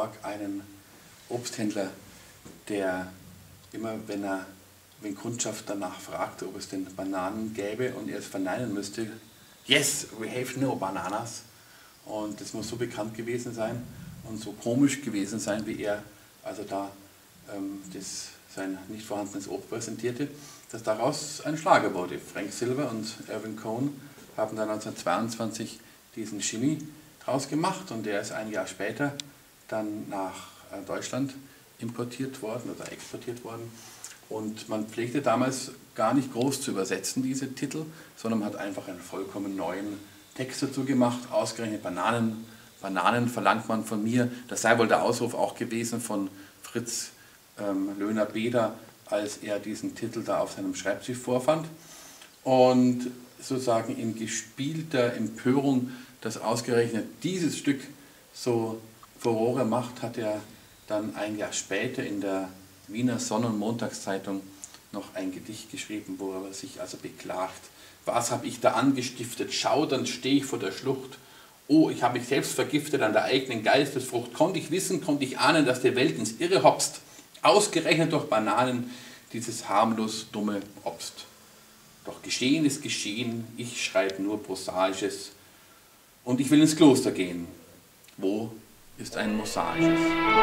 York einen Obsthändler, der immer, wenn Kundschaft danach fragte, ob es denn Bananen gäbe und er es verneinen müsste, yes, we have no bananas. Und das muss so bekannt gewesen sein und so komisch gewesen sein, wie er also da sein nicht vorhandenes Obst präsentierte, dass daraus ein Schlager wurde. Frank Silver und Irving Cohn haben dann 1922 diesen Jimmy draus gemacht und der ist ein Jahr später dann nach Deutschland importiert worden oder exportiert worden. Und man pflegte damals gar nicht groß zu übersetzen, diese Titel, sondern man hat einfach einen vollkommen neuen Text dazu gemacht, ausgerechnet Bananen. Bananen verlangt man von mir. Das sei wohl der Ausruf auch gewesen von Fritz Löhner-Beder, als er diesen Titel da auf seinem Schreibtisch vorfand. Und sozusagen in gespielter Empörung, dass ausgerechnet dieses Stück so Furore macht, hat er dann ein Jahr später in der Wiener Sonn- und Montagszeitung noch ein Gedicht geschrieben, wo er sich also beklagt. Was habe ich da angestiftet? Schaudernd stehe ich vor der Schlucht. Oh, ich habe mich selbst vergiftet an der eigenen Geistesfrucht. Konnte ich wissen, konnte ich ahnen, dass die Welt ins Irre hopst. Ausgerechnet durch Bananen, dieses harmlos dumme Obst. Doch geschehen ist geschehen, ich schreibe nur Prosaisches. Und ich will ins Kloster gehen. Wo ist ein Mosaisches?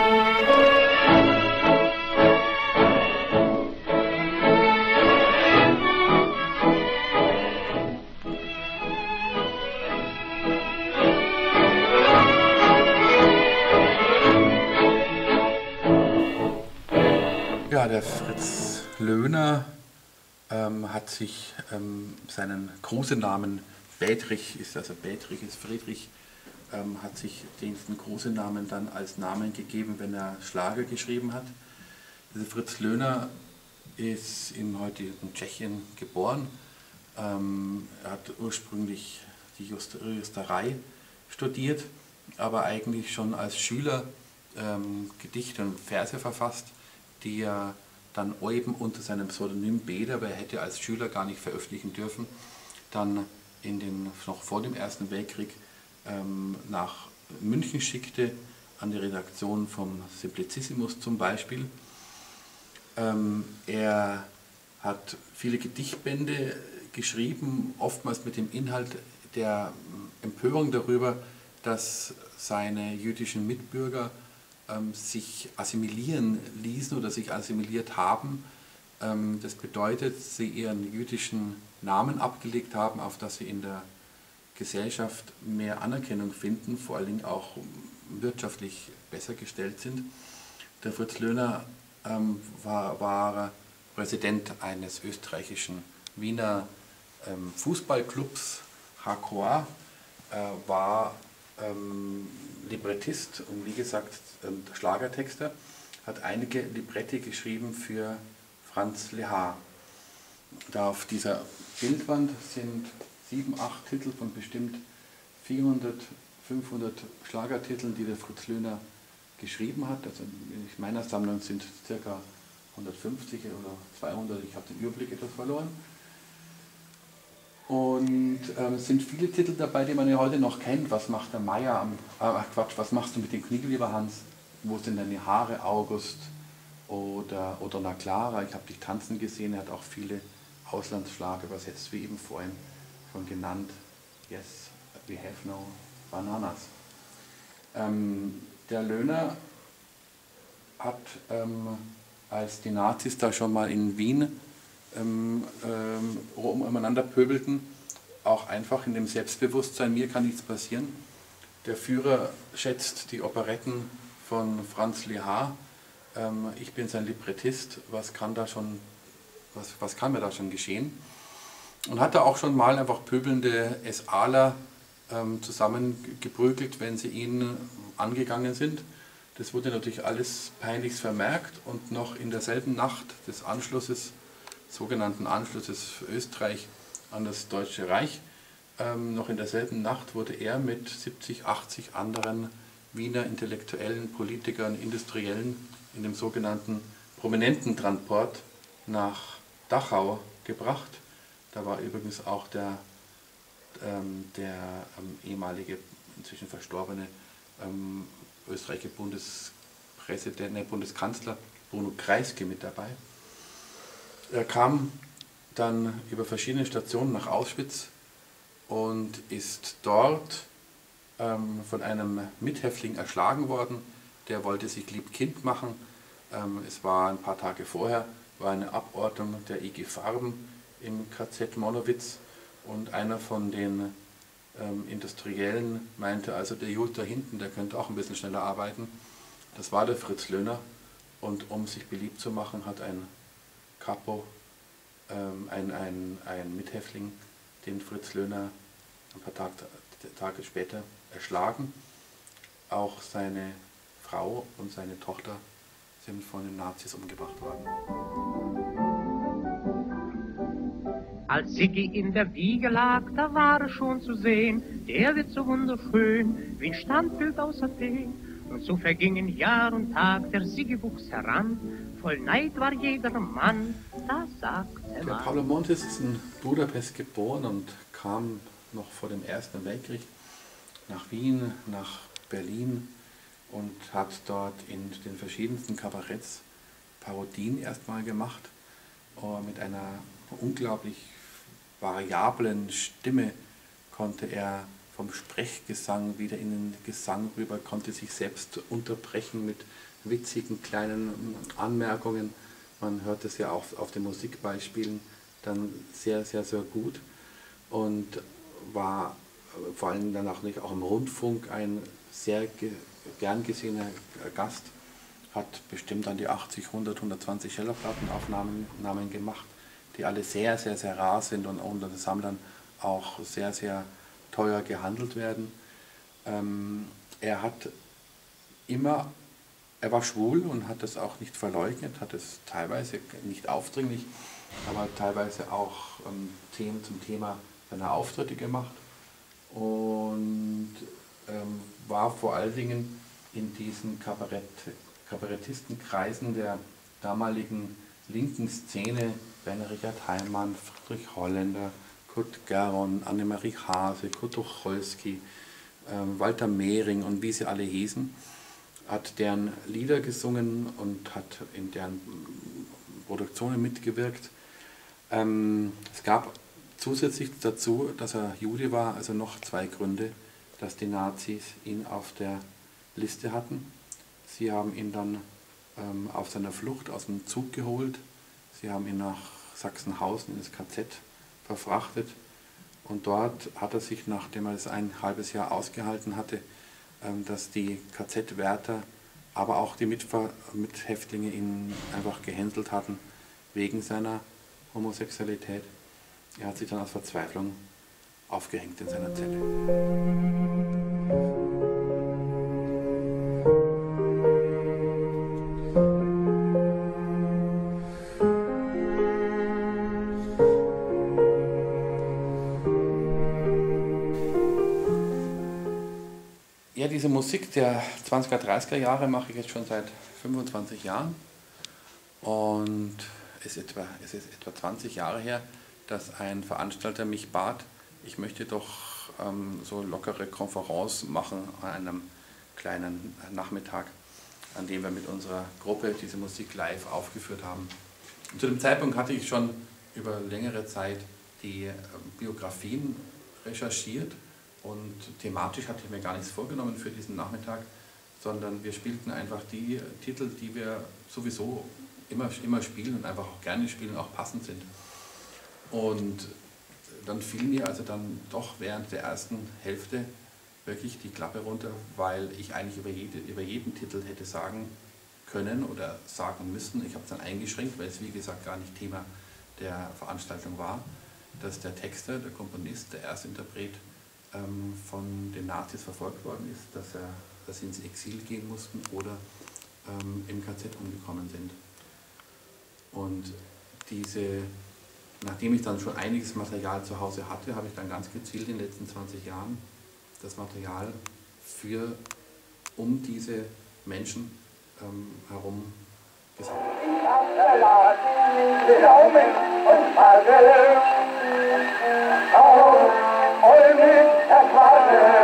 Ja, der Fritz Löhner hat sich seinen Kosenamen Bädrich, Bädrich ist Friedrich, hat sich den Kosenamen dann als Namen gegeben, wenn er Schlager geschrieben hat. Also Fritz Löhner ist im heutigen Tschechien geboren. Er hat ursprünglich die Justerei studiert, aber eigentlich schon als Schüler Gedichte und Verse verfasst, die er dann eben unter seinem Pseudonym Beder, aber er hätte als Schüler gar nicht veröffentlichen dürfen, dann noch vor dem Ersten Weltkrieg nach München schickte, an die Redaktion vom Simplicissimus zum Beispiel. Er hat viele Gedichtbände geschrieben, oftmals mit dem Inhalt der Empörung darüber, dass seine jüdischen Mitbürger sich assimilieren ließen oder sich assimiliert haben. Das bedeutet, sie ihren jüdischen Namen abgelegt haben, auf dass sie in der Gesellschaft mehr Anerkennung finden, vor allen Dingen auch wirtschaftlich besser gestellt sind. Der Fritz Löhner war Präsident eines österreichischen Wiener Fußballclubs, HKA, war Librettist und wie gesagt Schlagertexter, hat einige Libretti geschrieben für Franz Lehár. Da auf dieser Bildwand sind 7, 8 Titel von bestimmt 400, 500 Schlagertiteln, die der Fritz Löhner geschrieben hat. Also in meiner Sammlung sind ca. 150 oder 200, ich habe den Überblick etwas verloren. Und es sind viele Titel dabei, die man ja heute noch kennt. Was macht der Meier was machst du mit dem Knie, lieber Hans? Wo sind deine Haare, August? Oder Na Clara, ich habe dich tanzen gesehen. Er hat auch viele Auslandsschlager übersetzt, wie eben vorhin schon genannt. Yes, we have no bananas. Der Löhner hat, als die Nazis da schon mal in Wien umeinander pöbelten, auch einfach in dem Selbstbewusstsein, mir kann nichts passieren. Der Führer schätzt die Operetten von Franz Lehár, ich bin sein Librettist, was kann mir da schon geschehen? Und hat da auch schon mal einfach pöbelnde SAler zusammengeprügelt, wenn sie ihn angegangen sind. Das wurde natürlich alles peinlichst vermerkt und noch in derselben Nacht des Anschlusses, sogenannten Anschlusses für Österreich an das Deutsche Reich, noch in derselben Nacht wurde er mit 70, 80 anderen Wiener Intellektuellen, Politikern, Industriellen in dem sogenannten Prominententransport nach Dachau gebracht. Da war übrigens auch der ehemalige, inzwischen verstorbene österreichische Bundeskanzler Bruno Kreisky mit dabei. Er kam dann über verschiedene Stationen nach Auschwitz und ist dort von einem Mithäftling erschlagen worden. Der wollte sich lieb-kind machen. Es war ein paar Tage vorher, war eine Abordnung der IG Farben im KZ Monowitz und einer von den Industriellen meinte, also der Jud da hinten, der könnte auch ein bisschen schneller arbeiten. Das war der Fritz Löhner und um sich beliebt zu machen, hat ein Kapo, ein Mithäftling, den Fritz Löhner ein paar Tage später erschlagen. Auch seine Frau und seine Tochter sind von den Nazis umgebracht worden. Als Siggi in der Wiege lag, da war es schon zu sehen, der wird so wunderschön, wie ein Standbild aus Athen. Und so vergingen Jahr und Tag, der Siggi wuchs heran, voll Neid war jeder Mann, da sagte man. Der Paolo Montes ist in Budapest geboren und kam noch vor dem Ersten Weltkrieg nach Wien, nach Berlin und hat dort in den verschiedensten Kabaretts Parodien erstmal gemacht. Mit einer unglaublich variablen Stimme konnte er vom Sprechgesang wieder in den Gesang rüber, konnte sich selbst unterbrechen mit witzigen kleinen Anmerkungen. Man hört es ja auch auf den Musikbeispielen dann sehr, sehr, sehr gut und war vor allem dann auch im Rundfunk ein sehr gern gesehener Gast, hat bestimmt an die 80, 100, 120 Schillerplattenaufnahmen gemacht, die alle sehr, sehr, sehr rar sind und unter den Sammlern auch sehr, sehr teuer gehandelt werden. Er war schwul und hat das auch nicht verleugnet, hat es teilweise nicht aufdringlich, aber teilweise auch Themen zum Thema seiner Auftritte gemacht und war vor allen Dingen in diesen Kabarettistenkreisen der damaligen linken Szene, Werner Richard Heimann, Friedrich Holländer, Kurt Geron, Annemarie Hase, Kurt Tucholsky, Walter Mehring und wie sie alle hießen, hat deren Lieder gesungen und hat in deren Produktionen mitgewirkt. Es gab zusätzlich dazu, dass er Jude war, also noch zwei Gründe, dass die Nazis ihn auf der Liste hatten. Sie haben ihn dann auf seiner Flucht aus dem Zug geholt. Sie haben ihn nach Sachsenhausen in das KZ verfrachtet und dort hat er sich, nachdem er es ein halbes Jahr ausgehalten hatte, dass die KZ-Wärter, aber auch die Mithäftlinge ihn einfach gehänselt hatten wegen seiner Homosexualität. Er hat sich dann aus Verzweiflung aufgehängt in seiner Zelle. Ja, diese Musik der 20er, 30er Jahre mache ich jetzt schon seit 25 Jahren und es ist etwa 20 Jahre her, dass ein Veranstalter mich bat, ich möchte doch so lockere Konferenz machen an einem kleinen Nachmittag, an dem wir mit unserer Gruppe diese Musik live aufgeführt haben. Und zu dem Zeitpunkt hatte ich schon über längere Zeit die Biografien recherchiert und thematisch hatte ich mir gar nichts vorgenommen für diesen Nachmittag, sondern wir spielten einfach die Titel, die wir sowieso immer spielen und einfach auch gerne spielen und auch passend sind. Und dann fiel mir also dann doch während der ersten Hälfte wirklich die Klappe runter, weil ich eigentlich über jeden Titel hätte sagen können oder sagen müssen. Ich habe es dann eingeschränkt, weil es wie gesagt gar nicht Thema der Veranstaltung war, dass der Texter, der Komponist, der Erstinterpret von den Nazis verfolgt worden ist, dass sie ins Exil gehen mussten oder im KZ umgekommen sind. Und nachdem ich dann schon einiges Material zu Hause hatte, habe ich dann ganz gezielt in den letzten 20 Jahren das Material um diese Menschen herum gesammelt. Ich